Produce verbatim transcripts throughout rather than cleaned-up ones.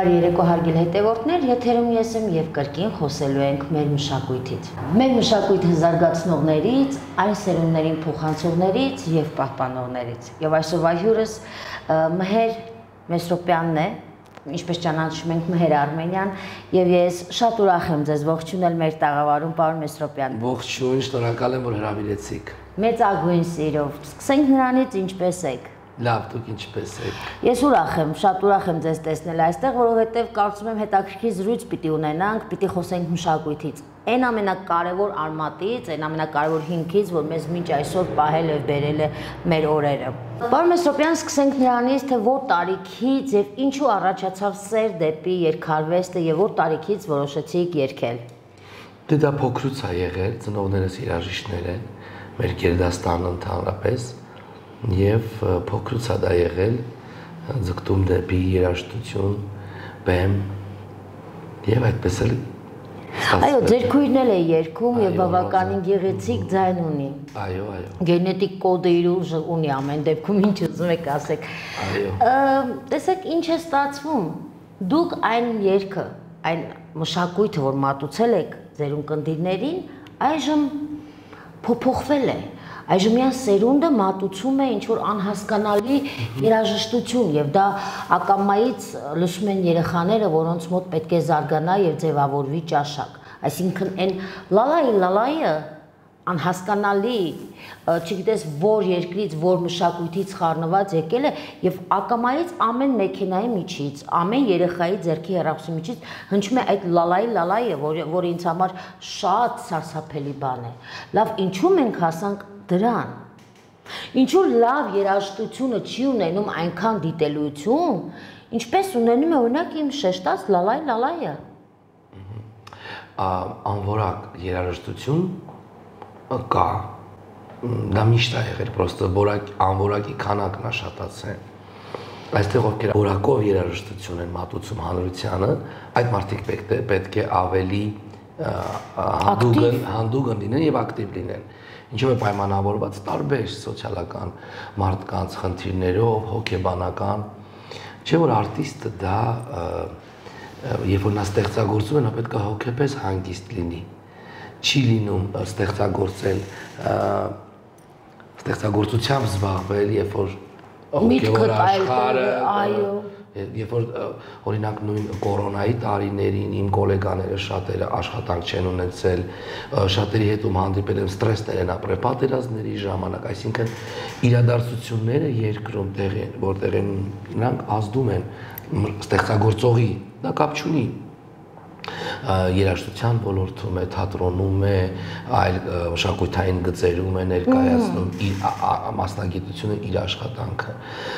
Բարի երեկո հարգելի հետևորդներ, եթերում ես եմ եւ կրկին խոսելու ենք մեր մշակույթից։ Մեր մշակույթը զարգացնողներից, այն սերունդներին փոխանցողներից եւ պահպանողներից։ Եվ այսօրվա հյուրս Մհեր Մեսրոպյանն է, ինչպես ճանաչում ենք Մհեր Արմենյան, եւ ես շատ ուրախ եմ ձեզ ողջունել մեր տաղավարում, պարոն Մեսրոպյան։ Ողջույն, շնորհակալ եմ, որ հրավիրեցիք։ Մեծագույն սիրով։ Սկսենք նրանից, ինչպես եք։ Լավ, դուք ինչպես եք։ Ես ուրախ եմ, շատ ուրախ եմ ձեզ տեսնել այստեղ, որովհետև կարծում եմ հետաքրքիր զրույց պիտի ունենանք, պիտի խոսենք մշակույթից։ Այն ամենակարևոր արմատից, այն ամենակարևոր հիմքից, որ մեզ մինչ այսօր պահել է, բերել է մեր օրերը։ Պարոն Մեսրոպյան, սկսենք նրանից, թե որ տարիքից եւ ինչու առաջացավ սեր դեպի երգարվեստը եւ որ տարիքից որոշեցիք երգել։ Դե դա փոքրուց է եղել, ծնողներս երաժիշտներ են, մեր գերդաստանը ընդհանրապես։ Եվ փոքրուց է դա եղել, ձգտում դեպի երաժշտություն, բեմ, եւ այդպես էլ ստացվել։ Այո, ձեր քույրն էլ է երգում եւ բավականին գեղեցիկ ձայն ունի։ Այո, այո։ Գենետիկ կոդը իր ուժը ունի ամեն դեպքում, ինչ ուզում եք ասեք։ Այո։ Տեսեք, ինչ է ստացվում։ Դուք այն երգը, այն մշակույթը, որ մատուցել եք ձեր ունկնդիրներին, այժմ փոփոխվել է։ Այժմ միան սերունդը մատուցում է ինչ-որ անհասկանալի երաժշտություն եւ դա ակամայից լսում են երեխաները, որոնց մոտ պետք է զարգանա եւ ձևավորվի ճաշակ։ Այսինքն այն լալայի լալայը անհասկանալի, չգիտես որ երկրից, որ մշակույթից խառնված եկել է եւ ակամայից ամեն մեքենայի միջից, ամեն երեխայի ձեռքի հեռախոսի միջից հնչում է այդ լալայի լալայը, որ ինձ համար շատ սարսափելի բան է։ Լավ, ինչու մենք հասանք դրան։ Ինչու լավ երաժշտությունը չի ունենում այնքան դիտելություն, ինչպես ունենում է օրինակ իմ շեշտած լալայ լալայը։ Անորակ երաժշտություն կա, դա միշտ է եղել, պրոստը անորակի քանակն է շատացել։ Այստեղ ովքեր որակով երաժշտություն են մատուցում հանրությանը, այդ մարդիկ պետք է ավելի հանդուգն լինեն եւ ակտիվ լինեն։ Ինչով է պայմանավորված տարբեր սոցիալական մարդկանց խնդիրներով, հոգեբանական, չէ՞ որ արտիստը դա երբ որ նա ստեղծագործում է, նա պետք է հոգեպես հանգիստ լինի։ Չի լինում ստեղծագործել, ստեղծագործությամբ զբաղվել, երբ որ հոգեոր աշխարհը, այո, երբ որ օրինակ նույն կորոնայի տարիներին իմ գոլեգաները շատերը աշխատանք չեն ունեցել, շատերի հետ ում հանդիպել եմ ստրեսներ են ապրել պատերազմների ժամանակ, այսինքն իրադարձությունները երկրում տեղի են, որտեղ են նրանք ազդում են ստեղծագործողի, դա կապ չունի երաժշտության ոլորտում է, թատրոնում է, այլ մշակութային գծերում է ներկայացնում իր մասնագիտությունը, իր աշխատանքը։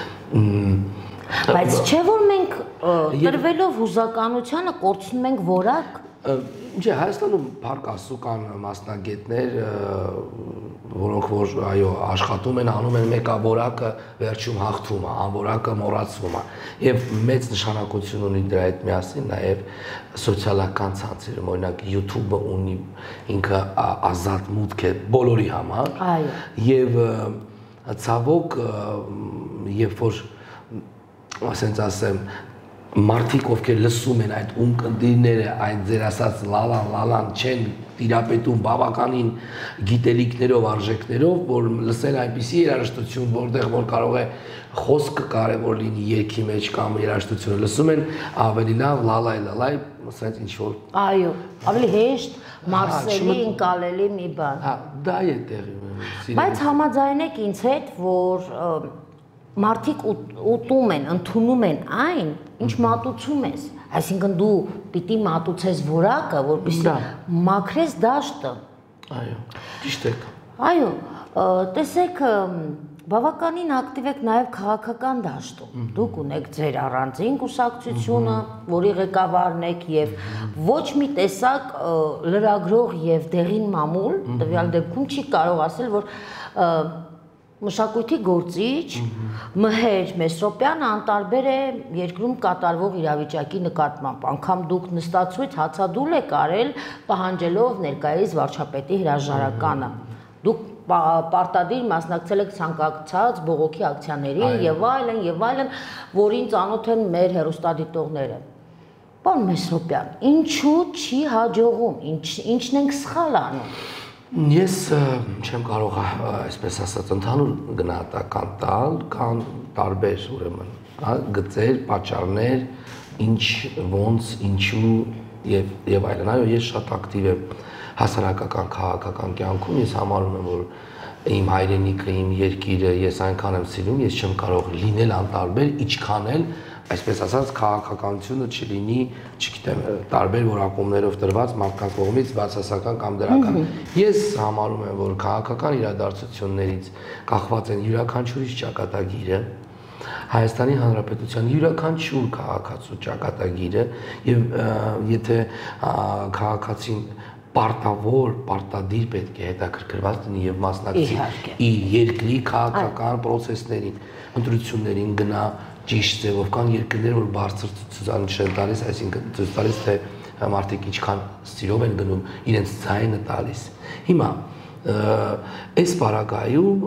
Բայց չէ՞ որ մենք տրվելով հուզականությանը կորցնում ենք որակ։ Չէ, Հայաստանում փառք Աստծո կան մասնագետներ, որոնք որ այո աշխատում են, անում են մեկավորակը վերջում հաղթում է, անորակը մոռացվում է։ Եվ մեծ նշանակություն ունի դրա հետ միասին նաև սոցիալական ցանցերը, օրինակ YouTube-ը ունի ինքը ազատ մուտք է բոլորի համար։ Այո։ Եվ ցավոք, երբ որ ասենց ասեմ, մարդիկ ովքեր լսում են այդ ունկնդիրները, այդ ձեր ասած լալան լալան չեն տիրապետում բավականին գիտելիքներով, արժեքներով, որ լսել այնպիսի երաժշտություն, որտեղ որ կարող է խոսքը կարևոր լինի երգի մեջ կամ երաժշտությունը լսում են ավելի լավ լալայ լալայ, ասենց ինչ որ այո, ավելի հեշտ, մարսելի, ընկալելի մի բան։ Հա, դա է տեղի ունենում։ Բայց համաձայն եք ինձ հետ, որ մարդիկ ուտում են, ընդունում են այն, ինչ մատուցում ես, այսինքն դու պիտի մատուցես որակը, որպեսզի մաքրես դաշտը։ Այո, ճիշտ եք։ Այո, տեսեք, բավականին ակտիվ եք նաև քաղաքական դաշտում։ Դուք ունեք ձեր առանձին կուսակցությունը, որի ղեկավարն եք եւ ոչ մի տեսակ լրագրող եւ դեղին մամուլ, տվյալ դեպքում չի կարող ասել, որ մշակույթի գործիչ Մհեր Մեսրոպյանը անտարբեր է երկրում կատարվող իրավիճակի նկատմամբ, անգամ դուք նստածույց հացադուլ եք արել պահանջելով ներկայիս վարչապետի հրաժարականը։ Դուք պարտադիր մասնակցել եք ցանկացած բողոքի ակցիաներին եւ այլն եւ այլն, որին ծանոթ են մեր հեռուստադիտողները։ Պարոն Մեսրոպյան, ինչու չի հաջողում, ինչ ինչն ենք սխալ անում։ Ես չեմ կարող այսպես ասած ընդհանուր գնահատական տալ, կան տարբեր ուրեմն, հա, գծեր, պատճառներ, ինչ ոնց, ինչու եւ եւ այլն։ Այո, ես շատ ակտիվ եմ հասարակական քաղաքական կյանքում, ես համարում եմ, որ իմ հայրենիքը, իմ երկիրը ես այնքան եմ սիրում, ես չեմ կարող լինել անտարբեր, ինչքան էլ այսպես ասած քաղաքականությունը չլինի, չգիտեմ, տարբեր որակումներով տրված մարդկանց կողմից բացասական կամ դրական։ Ես համարում եմ, որ քաղաքական իրադարձություններից կախված են յուրաքանչյուրի ճակատագիրը, Հայաստանի Հանրապետության յուրաքանչյուր քաղաքացու ճակատագիրը եւ եթե քաղաքացին պարտավոր, պարտադիր պետք է հետաքրքրված լինի եւ մասնակցի իր երկրի քաղաքական process-ներին, ընտրություններին գնա ճիշտ ձևով, կան երկրներ, որ բարձր ցուցանիշ են տալիս, այսինքն ցույց տալիս, թե մարդիկ ինչքան սիրով են գնում, իրենց ձայնը տալիս։ Հիմա այս պարագայում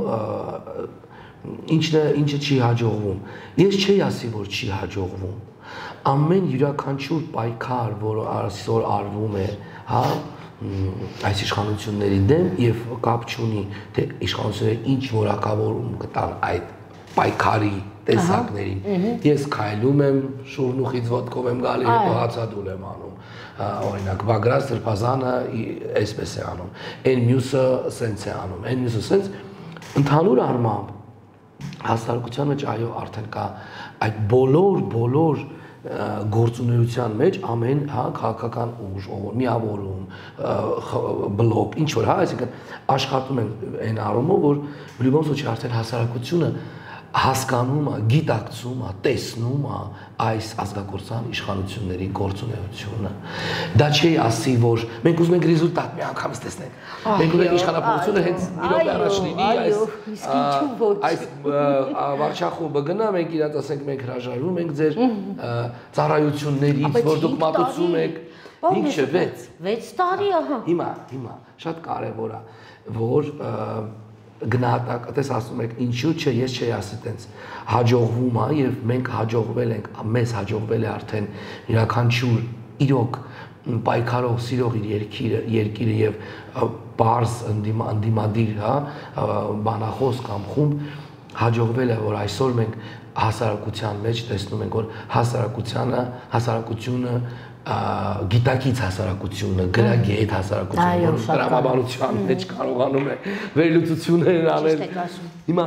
ինչը ինչը չի հաջողվում։ Ես չի ասի, որ չի հաջողվում։ Ամեն յուրաքանչյուր պայքար, որը այսօր արվում է, հա, այս իշխանությունների դեմ եւ կապ չունի, թե իշխանությունները ինչ որակավորում կտան այդ պայքարի տեսակներին։ Ես քայլում եմ, շուրնուխից ոտքով եմ գալի, հացադուլ եմ անում։ Օրինակ Բագրատ Սրբազանը այսպես է անում։ Այն մյուսը սենց է անում։ Այն մյուսը սենց ընդհանուր առմամբ հասարակության մեջ այո արդեն կա այդ բոլոր բոլոր գործունեության մեջ ամեն հա քաղաքական ուժ, միավորում, բլոկ, ինչ որ հա, այսինքն աշխատում են այն առումով, որ բլիբոն սոչի արդեն հասարակությունը հասկանում է, գիտակցում է, տեսնում է այս ազգակործան իշխանությունների գործունեությունը։ Դա չի ասի, որ մենք ուզում ենք ռեզուլտատ մի անգամից տեսնենք։ Մենք ունենք իշխանապետությունը հենց իրոք առաջ լինի այս այս վարչախումբը գնա, մենք իրաց ասենք մենք հրաժարվում ենք ձեր ծառայություններից, որ դուք մատուցում եք ինքը վեց տարի, ահա։ Հիմա, հիմա շատ կարևոր է, որ գնահատակ, այդպես ասում եք, ինչու՞ չէ, ես չի ասի տենց հաջողվում է եւ մենք հաջողվել ենք, մեզ հաջողվել է արդեն յուրաքանչյուր իրոք պայքարող, սիրող իր երկիրը, երկիրը եւ բարձ ընդդիմադիր, հա, բանախոս կամ խումբ հաջողվել է, որ այսօր մենք հասարակության մեջ տեսնում ենք, որ հասարակությանը, հասարակությունը գիտակից հասարակությունը, գրագետ հասարակությունը, որ տրամաբանության մեջ կարողանում է վերլուծություններ անել։ Հիմա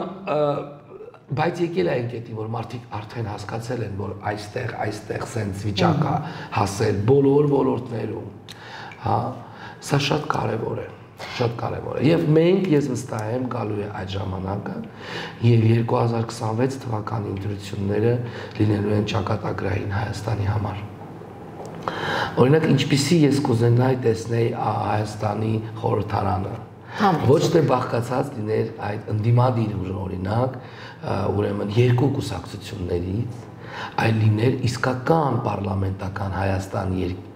բայց եկել է այն կետի, որ մարդիկ արդեն հասկացել են, որ այստեղ, այստեղ սենց վիճակ է հասել բոլոր ոլորտներում, հա, սա շատ կարևոր է, շատ կարևոր է։ Եվ մենք, ես վստահ եմ, գալու է այդ ժամանակը, եւ երկու հազար քսանվեց թվականի ընտրությունները լինելու են ճակատագրային Հայաստանի համար։ Օրինակ, ինչպիսի ես կուզենայի տեսնել Հայաստանի խորհրդարանը։ Ոչ թե բաղկացած լիներ այդ ընդդիմադիր ուժը, օրինակ, ուրեմն երկու կուսակցություններից, այլ լիներ իսկական պարլամենտական Հայաստան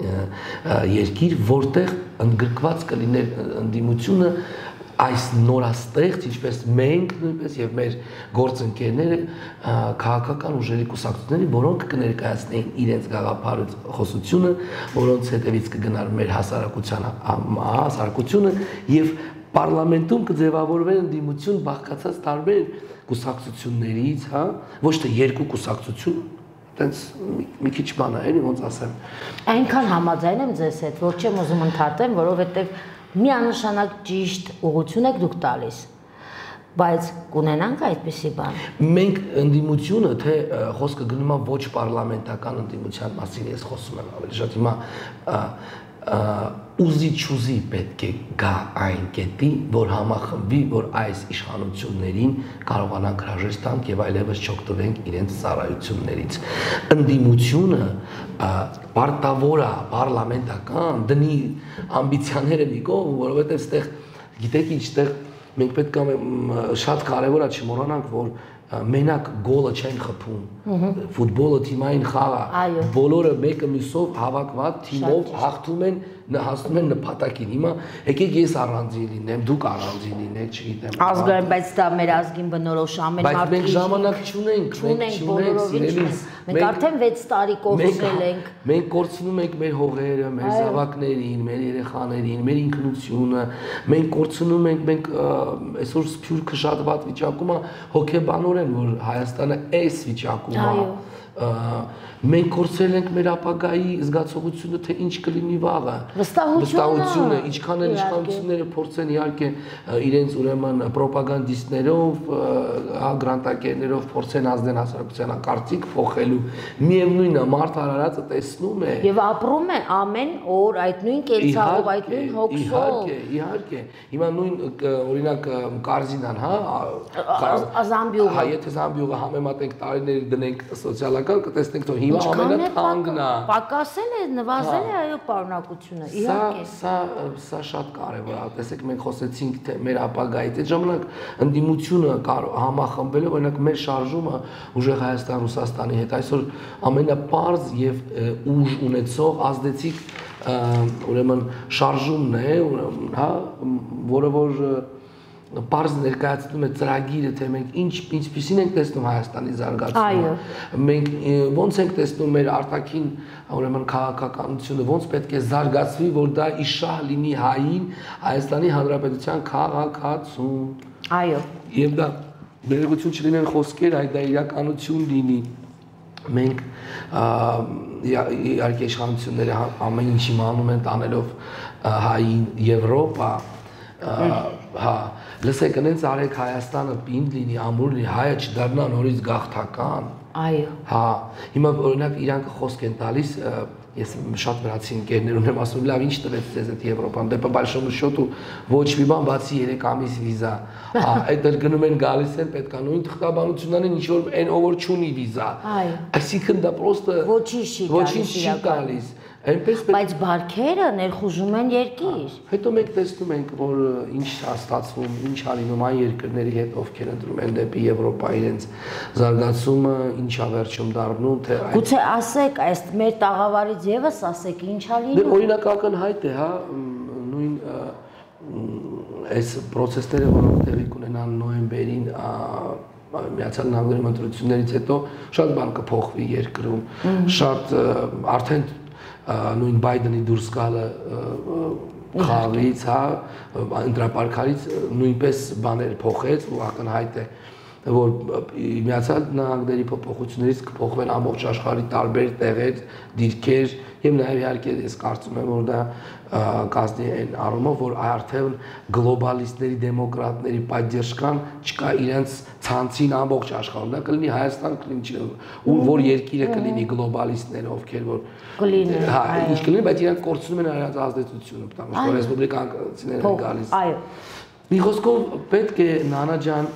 երկիր, որտեղ ընդգրկված կլիներ ընդդիմությունը այս նորաստեղծ, ինչպես մենք նույնպես եւ մեր գործընկերները քաղաքական ուժերի կուսակցությունների, որոնք կներկայացնեին իրենց գաղափարախոսությունը, որոնց հետևից կգնար մեր հասարակության հասարակությունը եւ պարլամենտում կձևավորվեն ընդդիմություն բաղկացած տարբեր կուսակցություններից, հա, ոչ թե երկու կուսակցություն, տենց մի քիչ բան է, էլի ոնց ասեմ։ Այնքան համաձայն եմ ձեզ հետ, որ չեմ ուզում ընդհատեմ, որովհետեւ միանշանակ ճիշտ ուղղություն եք դուք տալիս, բայց կունենանք այդպիսի բան։ Մենք ընդդիմությունը, թե խոսքը գնում է ոչ պարլամենտական ընդդիմության մասին, ես խոսում եմ ավելի շատ հիմա ուզի-չուզի պետք է գա այն կետի, որ համախմբվի, որ այս իշխանություններին կարողանանք հրաժեշտ տանք եւ այլևս չօգտվենք իրենց ծառայություններից։ Ընդդիմությունը պարտավոր է պարլամենտական դնի ամբիցիաները մի կողմ, որովհետեւ այդտեղ գիտեք ինչտեղ մենք պետք է շատ կարեւոր է չմոռանանք, որ մենակ գոլը չեն խփում, ֆուտբոլը թիմային խաղ է, բոլորը մեկը մյուսով հավաքված թիմով հաղթում են հասնում են նպատակին։ Հիմա եկեք ես առանձին լինեմ, դուք առանձին լինեք, չգիտեմ։ Ազգային, բայց դա մեր ազգին բնորոշ ամեն մարդ։ Բայց մենք ժամանակ չունենք, մենք չունենք, մենք արդեն վեց տարի կորցրել ենք։ Մենք կորցնում ենք մեր հողերը, մեր զավակներին, մեր երեխաներին, մեր ինքնությունը, մենք կորցնում ենք, մենք այսօր սփյուռքը շատ վատ վիճակում է, հոգեբանորեն, որ Հայաստանը այս վիճակում է։ Մենք կորցրել ենք մեր ապագայի զգացողությունը, թե ինչ կլինի վաղը։ Վստահությունը, ինչքան էլ իշխանությունները փորձեն իհարկե իրենց ուրեմն ռոպագանդիստներով, գրանտակերներով փորձեն ազդեն հասարակությանը կարծիք փոխելու, միևնույնն է, մարդ արարածը տեսնում է եւ ապրում է ամեն օր այդ նույն կեցաղով, այդ նույն հոգսով։ Իհարկե, իհարկե։ Հիմա նույն օրինակ Կարզինան, հա, Զամբյուղը։ Հա, եթե Զամբյուղը համեմատենք տարիների դնենք սոցիալական, կտեսնենք, որ հիմա ամենաթանկն է։ Պակասել է, նվազել է այո պարունակությունը, իհարկե։ Սա սա շատ կարևոր է։ Տեսեք, մենք խոսեցինք թե մեր ապագայից, այդ ժամանակ ընդդիմությունը համախմբել է, օրինակ մեր շարժումը ուժեղ Հայաստան-Ռուսաստանի հետ այսօր ամենապարզ եւ ուժ ունեցող ազդեցիկ ուրեմն շարժումն է, հա, որը որ Պարզ ներկայացնում է ծրագիրը, թե մենք ինչ ինչպիսին ենք տեսնում Հայաստանի զարգացումը։ Մենք ոնց ենք տեսնում մեր արտաքին ուրեմն քաղաքականությունը, ոնց պետք է զարգացվի, որ դա իշահ լինի հային Հայաստանի Հանրապետության քաղաքացուն։ Այո։ Եվ դա ներողություն չլինեն խոսքեր, այլ դա իրականություն լինի։ Մենք իհարկե իշխանությունները ամեն ինչ իմանում են տանելով հային Եվրոպա, հա, լսեք, նենց արեք Հայաստանը պինդ լինի, ամուր լինի, հայը չդառնա նորից գաղթական։ Այո։ Հա, հիմա օրինակ իրանք խոսք են տալիս, ես շատ վրացի ընկերներ ունեմ, ասում լավ, ինչ տվեց ձեզ այդ Եվրոպան, դե բալշոմը շոտու ոչ մի բան բացի երեք ամիս վիզա։ Հա, այդ դեր գնում են գալիս են, պետք է նույն թղթաբանությունն են, ինչ որ այն ով որ չունի վիզա։ Այո։ Այսինքն դա պրոստը ոչինչ չի տալիս։ Բայց բարքերը ներխուժում են երկիր։ Հետո մենք տեսնում ենք, որ ինչ է ստացվում, ինչ է լինում այն երկրների հետ, ովքեր ընտրում են դեպի Եվրոպա իրենց զարգացումը, ինչ է վերջում դառնում, թե Գուցե ասեք, այս մեր տաղավարից եւս ասեք, ինչ է լինում։ Դե օրինակ ակնհայտ է, հա, նույն այս process-ները, որոնք տեղի կունենան նոյեմբերին Միացյալ Նահանգների ընտրություններից հետո շատ բան կփոխվի երկրում, շատ արդեն նույն Բայդենի դուրս գալը խաղից, հա, ընտրապարկարից նույնպես բաներ փոխեց ու ակնհայտ է, որ Միացյալ Նահանգների փոփոխություններից կփոխվեն ամբողջ աշխարհի տարբեր տեղեր, դիրքեր եւ նաեւ իհարկե ես կարծում եմ, որ դա կազմի այն առումով, որ արդեն գլոբալիստների, դեմոկրատների պատժկան չկա իրենց ցանցին ամբողջ աշխարհում, դա կլինի Հայաստան, կլինի ու որ երկիրը կլինի գլոբալիստները, ովքեր որ կլինի, հա, ինչ կլինի, բայց իրանք կորցնում են իրենց ազդեցությունը, потому что ռեսպուբլիկանցիները են գալիս։ Այո։ Մի խոսքով պետք է Նանա ջան,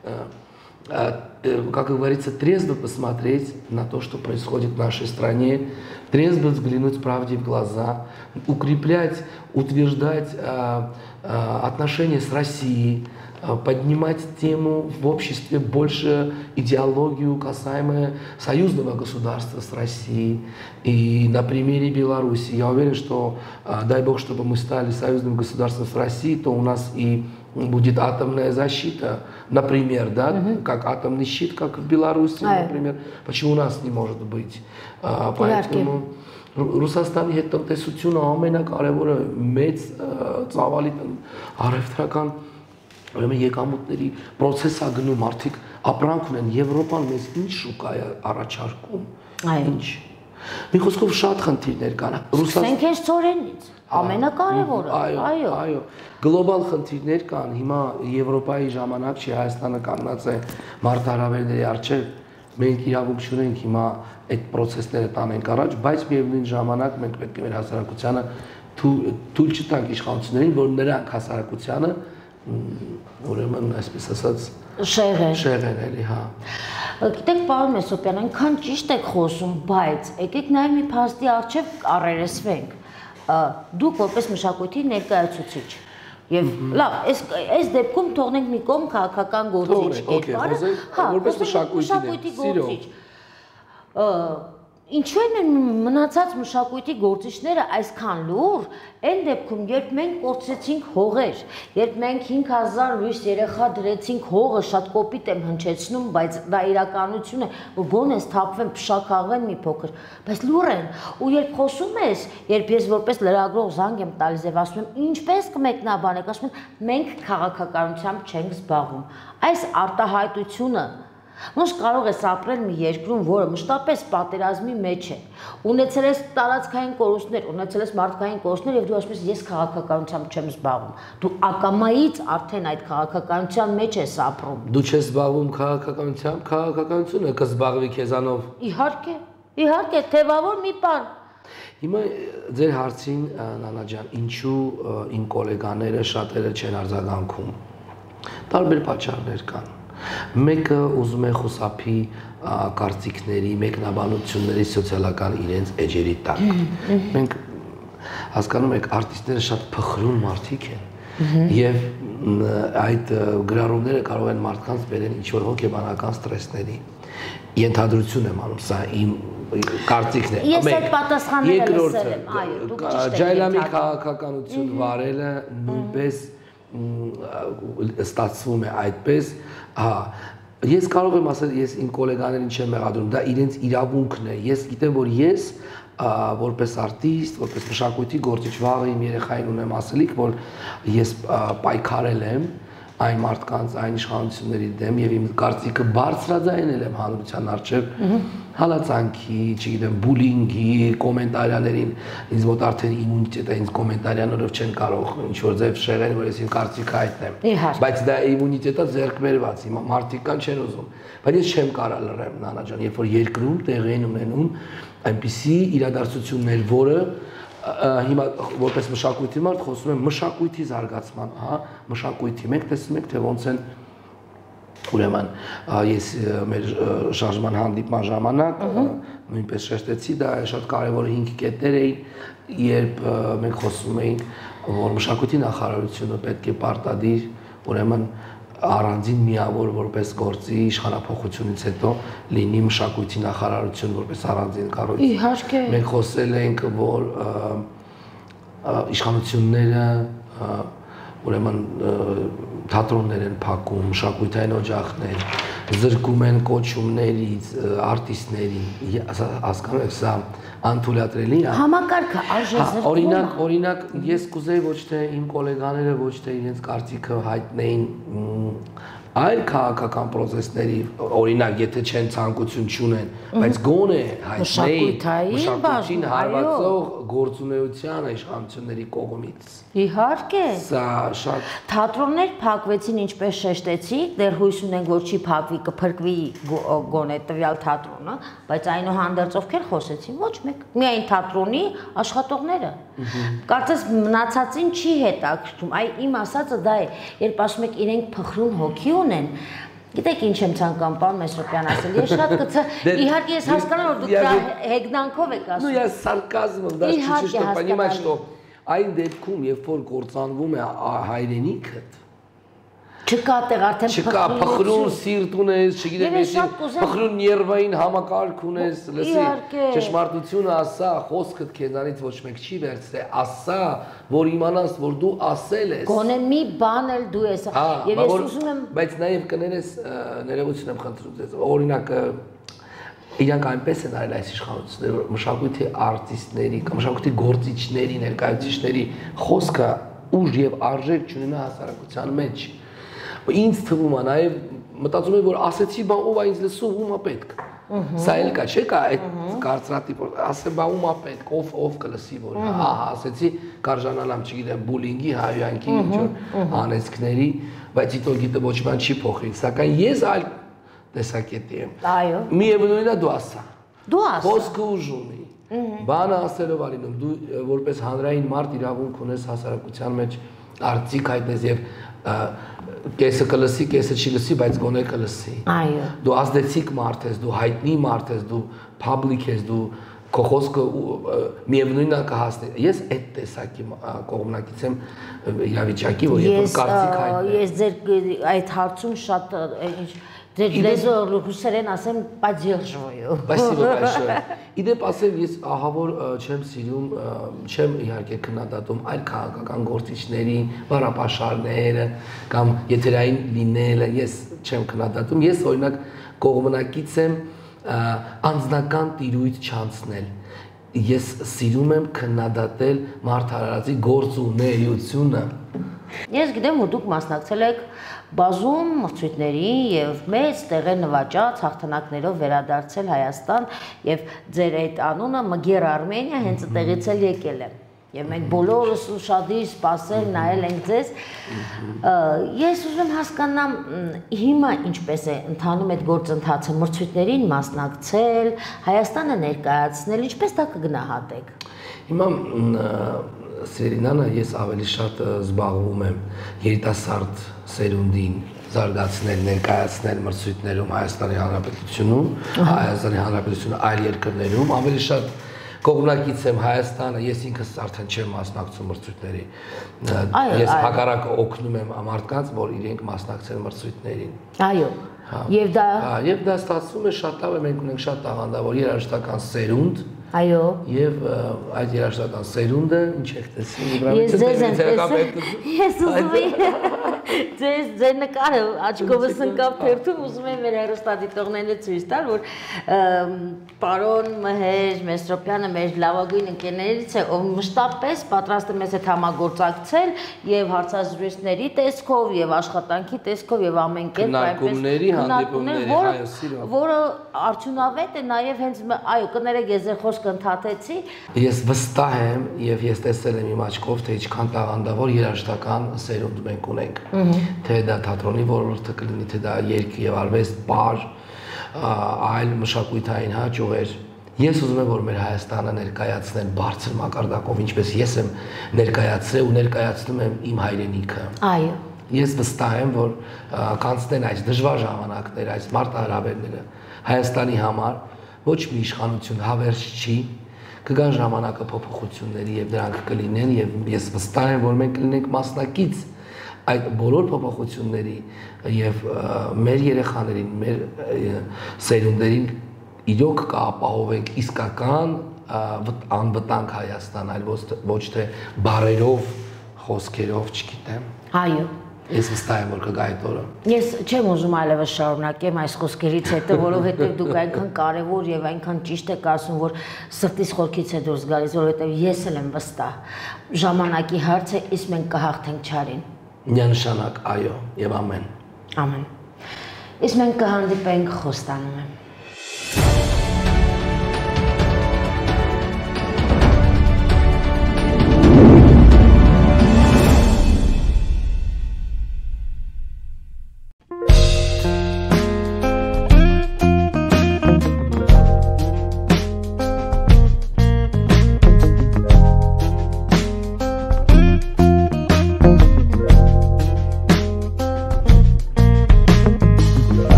как говорится, трезво посмотреть на то, что происходит в нашей стране, трезво взглянуть правде в глаза, укреплять, утверждать а, а, отношения с Россией, поднимать тему в обществе больше идеологию, касаемую союзного государства с Россией. И на примере Беларуси я уверен, что, дай бог, чтобы мы стали союзным государством с Россией, то у нас и будет атомная защита, например, да, uh-huh. как атомный щит, как в Беларуси, uh-huh. например. Почему у нас не может быть? А, поэтому Ռուսաստանի հետ տնտեսությունը ամենակարևորը մեծ ծավալի առևտրական ուրեմն եկամուտների process է գնում, մարդիկ ապրանք ունեն, Եվրոպան մեզ ինչ շուկա է առաջարկում, ինչ։ Մի խոսքով շատ խնդիրներ կան։ Ռուսաստանից հենց ծորենից ամենակարևորը, այո, այո, գլոբալ խնդիրներ կան։ Հիմա Եվրոպայի ժամանակ չի, Հայաստանը կանգնած է մարտահրավերների առջև, մենք իրավունք չունենք հիմա այդ process-ները տանենք առաջ, բայց միևնույն ժամանակ մենք պետք է մեր հասարակությանը թույլ չտանք իշխանություններին, որ նրանք հասարակությանը ուրեմն այսպես ասած շեղեն, շեղեն էլի, հա։ Գիտեք, պարոն Մեսոպյան, այնքան ճիշտ եք խոսում, բայց եկեք նաև մի փաստի առջև առերեսվենք։ Դուք որպես մշակույթի ներկայացուցիչ Եվ լավ, այս այս դեպքում թողնենք մի կողմ քաղաքական գործիչ կերպարը, հա, որպես մշակույթի գործիչ։ Ինչու են մնացած մշակույթի գործիչները այսքան լուր, այն դեպքում, երբ մենք կորցրեցինք հողեր, երբ մենք հինգ հազար լույս երեխա դրեցինք հողը, շատ կոպիտ եմ հնչեցնում, բայց դա իրականություն է, որ գոնե սթափվեն, փշաքաղեն մի փոքր, բայց լուր են, ու երբ խոսում ես, երբ ես որպես լրագրող զանգ եմ տալիս եւ ասում եմ, ինչպես կմեկնաբանեք, ասում են, մենք քաղաքականությամբ չենք զբաղվում, այս արտահայտությունը Ոնց կարող ես ապրել մի երկրում, որը մշտապես պատերազմի մեջ է, ունեցել ես տարածքային կորուստներ, ունեցել ես մարդկային կորուստներ եւ դու ասում ես ես քաղաքականությամբ չեմ զբաղվում։ Դու ակամայից արդեն այդ քաղաքականության մեջ ես ապրում։ Դու չես զբաղվում քաղաքականությամբ, քաղաքականությունը կզբաղվի քեզանով։ Իհարկե, իհարկե, թեվավոր մի բան։ Հիմա ձեր հարցին Նանա ջան, ինչու իմ գոլեգաները շատերը չեն արձագանքում։ Տարբեր պատճառներ կան։ Մեկը ուզում է խուսափի կարծիքների, մեկնաբանությունների սոցիալական իրենց էջերի տակ։ Մենք հասկանում ենք, արտիստները շատ փխրուն մարդիկ են եւ այդ գրառումները կարող են մարդկանց բերել ինչ-որ հոգեբանական ստրեսների։ Ենթադրություն եմ անում, սա իմ կարծիքն է։ Ես այդ պատասխանները լսել եմ, այո, դուք ճիշտ եք։ Ջայլամի քաղաքականություն վարելը նույնպես ստացվում է այդպես, հա, ես կարող եմ ասել, ես իմ գոլեգաներին չեմ մեղադրում, դա իրենց իրավունքն է, ես գիտեմ, որ ես որպես արտիստ, որպես մշակույթի գործիչ վաղը իմ երեխային ունեմ ասելիք, որ ես պայքարել եմ այն մարդկանց, այն իշխանությունների դեմ եւ իմ կարծիքը բարձրաձայնել եմ հանրության առջև հալածանքի, չգիտեմ, բուլինգի, կոմենտարիաներին, ինձ մոտ արդեն իմունիտետ է, ինձ կոմենտարիաներով չեն կարող ինչ-որ ձև շեղեն, որ ես իմ կարծիքը հայտնեմ։ Բայց դա իմունիտետը ձեռք բերված, հիմա մարդիկ կան չեն ուզում։ Բայց ես չեմ կարող լռեմ, Նանա ջան, երբ որ երկրում տեղի են ունենում այնպիսի իրադարձություններ, որը հիմա որպես մշակույթի մարդ խոսում եմ մշակույթի զարգացման, հա, մշակույթի։ Մենք տեսնում ենք, թե ոնց են ուրեմն ես մեր շարժման հանդիպման ժամանակ նույնպես շեշտեցի, դա շատ կարևոր հինգ կետեր էին, երբ մենք խոսում էինք, որ մշակույթի նախարարությունը պետք է պարտադիր, ուրեմն առանձին միավոր որպես գործի իշխանափոխությունից հետո լինի մշակույթի նախարարություն որպես առանձին կառույց։ Իհարկե։ Մենք խոսել ենք, որ իշխանությունները ուրեմն թատրոններ են փակում, մշակութային օջախներ, զրկում են կոչումներից, արտիստների, հասկանում եք, սա անթույլատրելի է։ Համակարգը արժե զրկում։ Օրինակ, օրինակ, ես կուզեի ոչ թե իմ գոլեգաները ոչ թե իրենց կարծիքը հայտնեին այլ քաղաքական process-ների, օրինակ, եթե չեն ցանկություն չունեն, բայց գոնե հայտնեին մշակույթին հարվածող գործունեությանը իշխանությունների կողմից։ Իհարկե։ Սա շատ Թատրոններ փակվեցին, ինչպես շեշտեցի, դեռ հույս ունենք, որ չի փակվի, կփրկվի գոնե տվյալ թատրոնը, բայց այնուհանդերձ ովքեր խոսեցին, ոչ մեկ, միայն թատրոնի աշխատողները։ Կարծես մնացածին չի հետաքրքրում, այ իմ ասածը դա է, երբ ասում եք իրենք փխրուն հոգի ունեն, գիտեք ինչ եմ ցանկանում, պարոն Մեսրոպյան ասել, ես շատ կցա, իհարկե ես հասկանում որ դուք դա հեգնանքով եք ասում։ Ну я сарказмом, да, чуть-чуть, что понимать, что այն դեպքում, երբ որ կործանվում է հայրենիքդ, չկա տեղ արդեն չկա փխրուն սիրտ ունես, չգիտեմ, ես փխրուն ներվային համակարգ ունես, լսի, ճշմարտությունը ասա, խոսքդ քեզանից ոչ մեկ չի վերցրել, ասա, որ իմանաս, որ դու ասել ես։ Գոնե մի բան էլ դու ես, եւ ես ուզում եմ, բայց նաեւ կներես, ներողություն եմ խնդրում ձեզ, օրինակ իրանք այնպես են արել այս իշխանությունները, որ մշակույթի արտիստների կամ մշակույթի գործիչների, ներկայացուցիչների խոսքը ուժ եւ արժեք չունենա հասարակության մեջ։ Ինձ թվում է նաև մտածում եմ որ ասեցի բա ով է ինձ լսում ում է պետք սա էլ կա չէ՞ կա այդ կարծրատիպ ասեմ բա ում է պետք ով ով կլսի որ ահա ասեցի կարժանանամ չգիտեմ բուլինգի հայյանքի ինչ որ անեցքների բայց իտո գիտե ոչ բան չի փոխվի սակայն ես այլ տեսակետի եմ այո միևնույնն է դու ասա դու ասա խոսքը ուժ ունի բանը ասելով ալինում դու որպես հանրային մարդ իրավունք ունես հասարակության մեջ արծիք հայտնես եւ կեսը կլսի, կեսը չի լսի, բայց գոնե կլսի։ Այո։ Դու ազդեցիկ մարդ ես, դու հայտնի մարդ ես, դու public ես, դու քո խոսքը միևնույնն է կհասնի։ Ես այդ տեսակի կողմնակից եմ իրավիճակի, որ երբ կարծիք հայտնեմ։ Ես ձեր այդ հարցում շատ Լեզու ռուսերեն ասեմ «поддерживаю»։ Спасибо большое։ Իդեպ ասեմ, ես ահավոր չեմ սիրում, չեմ իհարկե քննադատում այլ քաղաքական գործիչների բառապաշարները կամ եթերային լինելը, ես չեմ քննադատում, ես օրինակ կողմնակից եմ անձնական տիրույթ չանցնել։ Ես սիրում եմ քննադատել մարդարարածի գործունեությունը։ Ես գիտեմ, որ դուք մասնակցել եք բազում մրցույթների եւ մեծ տեղեր նվաճած հաղթանակներով վերադարձել Հայաստան եւ ձեր այդ անունը Մգեր Արմենիա հենց այդտեղից էլ եկել է։ Եվ մենք բոլորս ուշադիր սպասել նայել ենք ձեզ։ Ես ուզում եմ հասկանամ հիմա ինչպես է ընթանում այդ գործընթացը, մրցույթներին մասնակցել, Հայաստանը ներկայացնել, ինչպես դա կգնահատեք։ Հիմա Սերինանը ես ավելի շատ զբաղվում եմ երիտասարդ սերունդին զարգացնել, ներկայացնել մրցույթներում Հայաստանի Հանրապետությունում, Հայաստանի Հանրապետությունը այլ երկրներում, ավելի շատ կողմնակից եմ Հայաստանը, ես ինքս արդեն չեմ մասնակցում մրցույթների։ Ես հակառակը օգնում եմ մարդկանց, որ իրենք մասնակցեն մրցույթներին։ Այո։ Եվ դա Եվ դա ստացվում է շատ լավ է, մենք ունենք շատ տաղանդավոր երաժշտական սերունդ։ Այո։ Եվ այդ երաժշտական սերունդը ինչ եք տեսնում։ Ես ձեզ եմ տեսել։ Ես ուզում եմ ձեզ ձեր նկարը աչքովս ընկավ թերթում, ուզում եմ մեր հեռուստադիտողներին ցույց տալ, որ պարոն Մհեր Մեսրոպյանը մեր լավագույն ընկերներից է, ով մշտապես պատրաստ է մեզ հետ համագործակցել եւ հարցազրույցների տեսքով եւ աշխատանքի տեսքով եւ ամեն կերպ այնպես հանդիպումների, որը արդյունավետ է նաեւ հենց այո, կներեք ես ձեր խոսքը ընդհատեցի։ Ես վստահ եմ եւ ես տեսել եմ իմ աչքով, թե ինչքան տաղանդավոր երաժշտական սերունդ մենք ունենք։ Թե դա թատրոնի ոլորտը կլինի, թե դա երգ եւ արվեստ, պար, այլ մշակութային հաճույքեր։ Ես ուզում եմ, որ մեր Հայաստանը ներկայացնեն բարձր մակարդակով, ինչպես ես եմ ներկայացրել ու ներկայացնում եմ իմ հայրենիքը։ Այո։ Ես վստահ եմ, որ կանցնեն այս դժվար ժամանակները, այս մարտահրավերները Հայաստանի համար ոչ մի իշխանություն հավերժ չի, կգան ժամանակը փոփոխությունների եւ դրանք կլինեն եւ ես վստահ եմ, որ մենք կլինենք մասնակից այդ բոլոր փոփոխությունների եւ մեր երեխաներին, մեր սերունդերին իրոք կապահովենք իսկական անվտանգ Հայաստան, այլ ոչ թե բարերով, խոսքերով, չգիտեմ։ Այո։ Ես վստահ եմ, որ կգա այդ օրը։ Ես չեմ ուզում այլևս շարունակեմ այս խոսքերից հետո, որովհետև դուք այնքան կարևոր եւ այնքան ճիշտ եք ասում, որ սրտից խորքից է դուրս գալիս, որովհետև ես էլ եմ վստահ։ Ժամանակի հարց է, իսկ մենք կհաղթենք չարին։ Միանշանակ, այո, եւ ամեն։ Ամեն։ Իսկ մենք կհանդիպենք, խոստանում եմ։